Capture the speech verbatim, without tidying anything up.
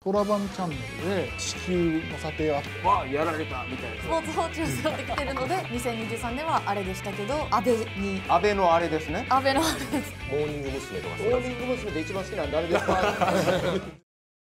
トラバンチャンネルで地球の査定あってわやられたみたいなスポーツ報知を背負ってきてるのでにせんにじゅうさんねんはあれでしたけど安倍に安倍のあれですね。 安倍のあれです。 モーニング娘。とかモーニング娘。で一番好きなんであれですか